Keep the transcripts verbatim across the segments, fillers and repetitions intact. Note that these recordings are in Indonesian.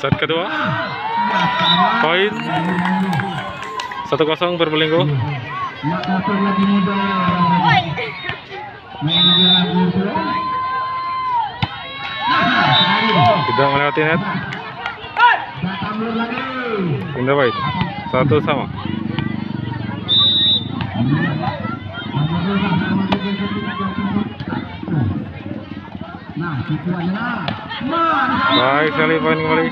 Set kedua, poin satu kosong Probolinggo. Tidak melewati net. Pindah baik, satu sama. Baik sekali, poin kembali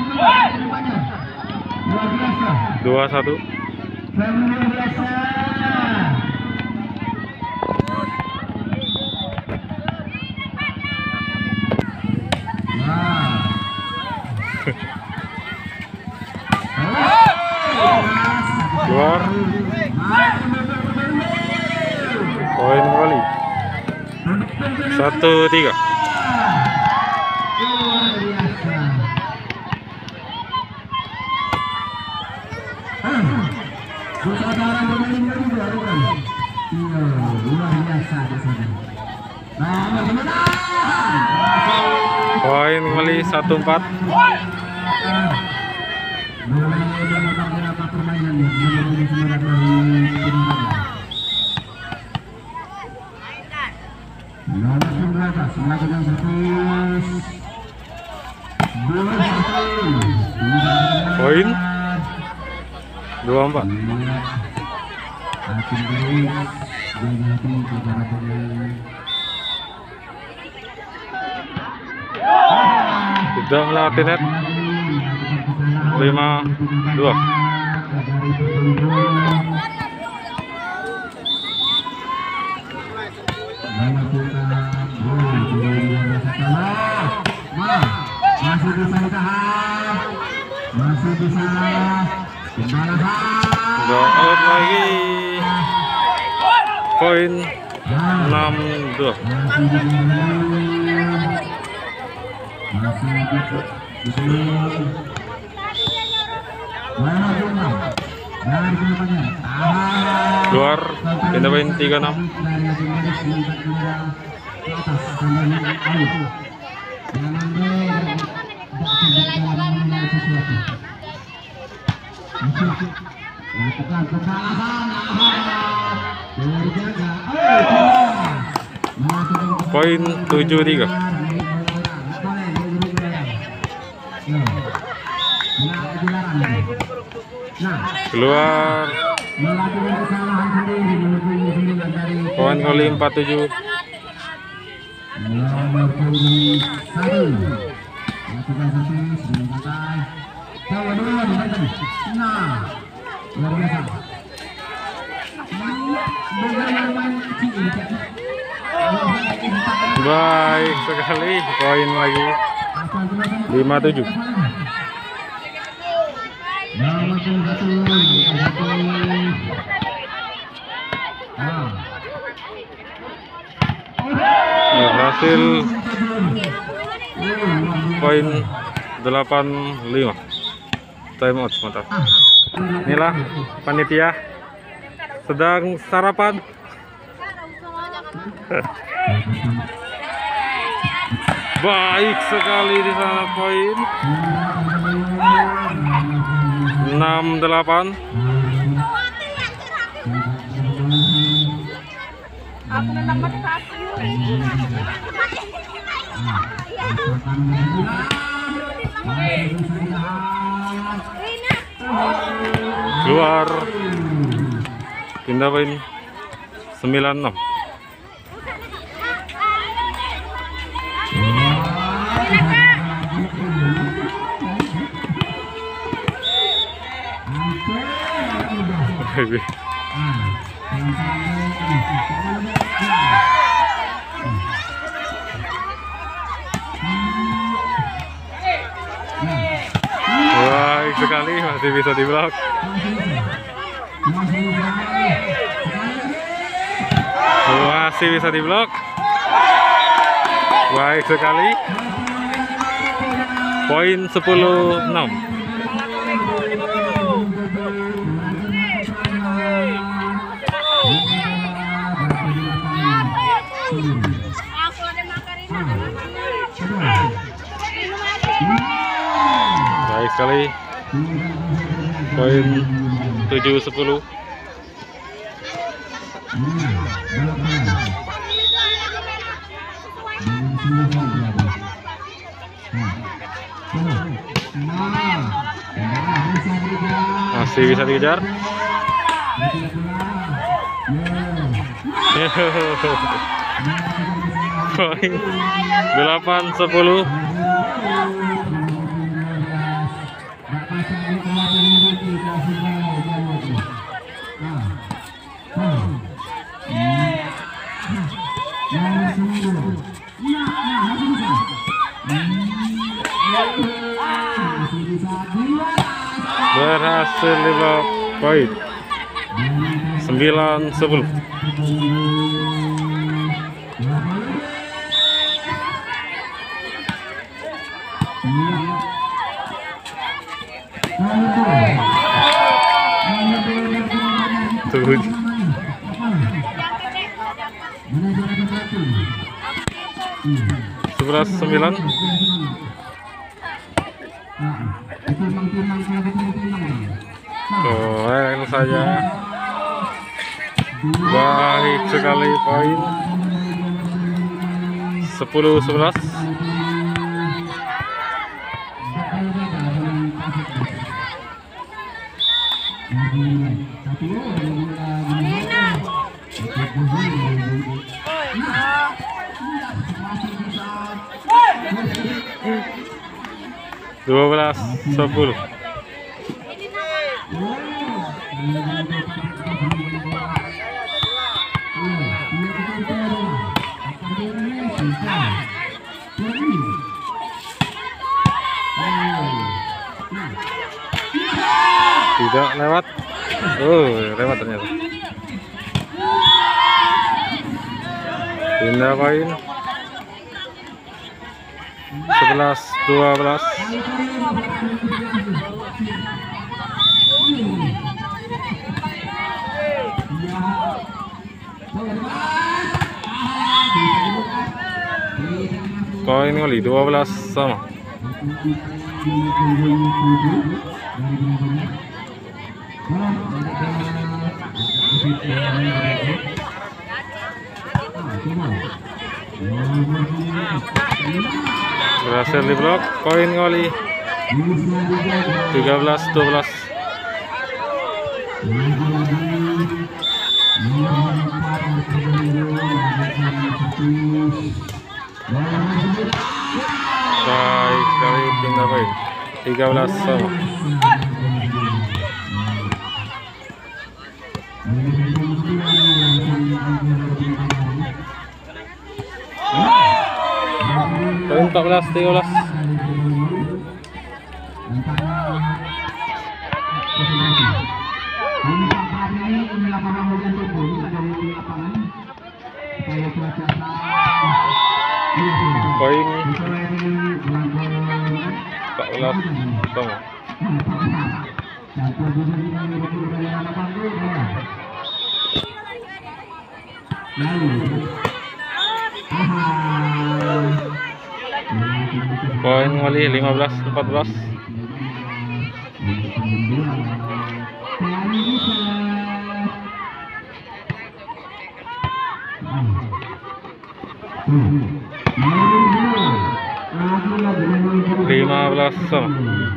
dua satu. Keluar, poin kembali satu tiga. Poin kembali satu empat. Poin dua empat. Tidak melewati net. Lima dua. Masih bisa ditahan, masih bisa Udah out lagi. Poin enam dua. Keluar, pindah poin tiga enam. Poin tujuh tiga. Keluar, poin kali empat tujuh. Baik sekali, poin lagi lima tujuh. Berhasil, poin delapan lima. Time out, mantap. Inilah panitia sedang sarapan. Baik sekali di sana, poin enam delapan. Keluar, pindah poin sembilan enam. Baik sekali, masih bisa diblok. Masih bisa diblok. Baik sekali. Poin sepuluh enam. Baik sekali. Poin tujuh sepuluh. Masih bisa dikejar. Poin delapan sepuluh. Berhasil lima poin. Sembilan sepuluh. Tujuh. Sebelas sembilan. Keren saja. Baik sekali poin. Sepuluh sebelas. Dua belas sepuluh. Tidak lewat. Oh, lewat ternyata. Pindah poin. Sebelas dua belas. Poin kali dua belas sama. Berhasil diblok. Poin kali tiga belas dua belas. Baik sekali, pindah poin. tiga belas sama. Poin empat belas tiga belas. Poin empat belas sama. Poin kali lima belas empat belas. lima belas sama.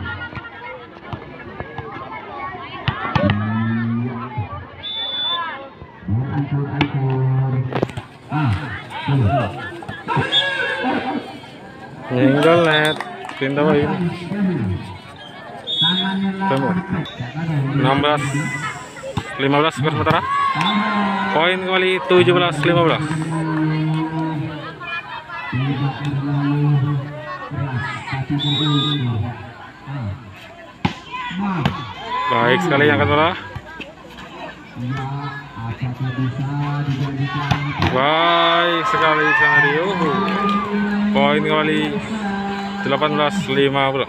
Tinggal net, pindah poin. enam belas lima belas skor sementara. Poin kali tujuh belas lima belas. Baik sekali angkat bola. Baik sekali Sanario. Poin kali delapan belas lima belas.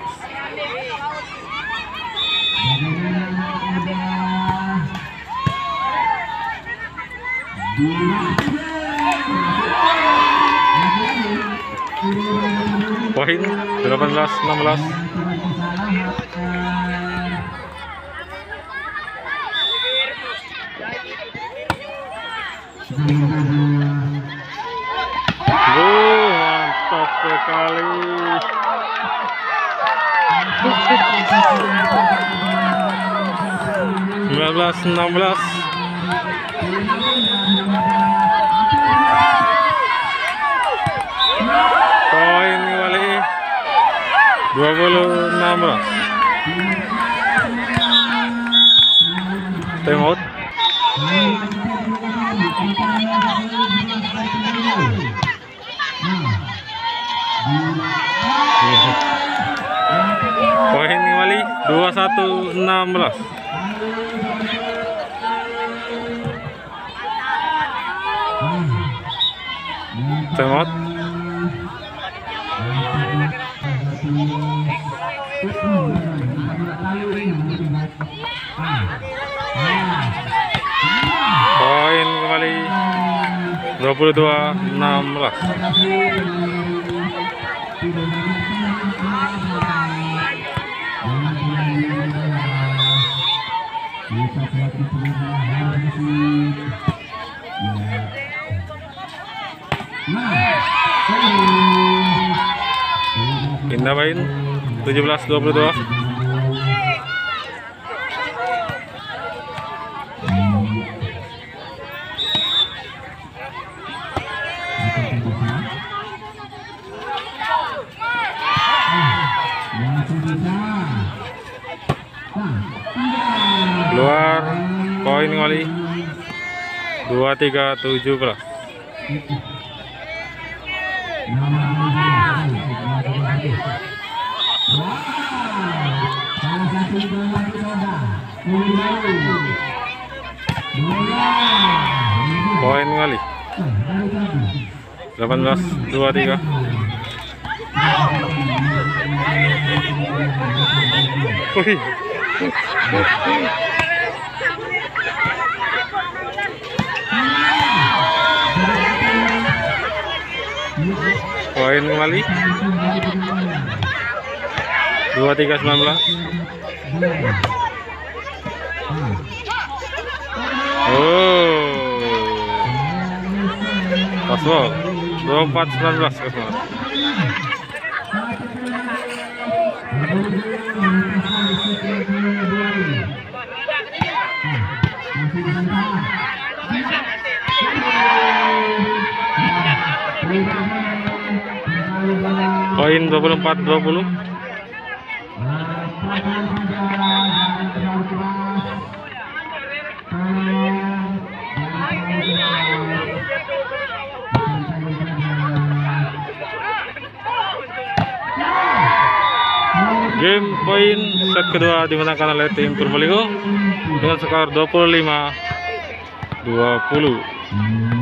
Poin delapan belas enam belas. Oh, mantap sekali. sembilan belas enam belas. Poin kembali dua puluh enam belas. Time out. Poin kembali dua puluh satu enam belas. Time out. Poin kembali dua puluh dua enam belas. Pindah main tujuh belas dua puluh dua. Keluar poin kembali dua puluh tiga tujuh belas. Poin kali delapan belas dua puluh tiga. Wih. Poin kembali dua puluh tiga sembilan belas. Oh, pasol dua puluh empat sembilan belas. Poin dua puluh empat dua puluh. Game poin set kedua dimenangkan oleh tim Purbalingga dengan skor dua puluh lima dua puluh.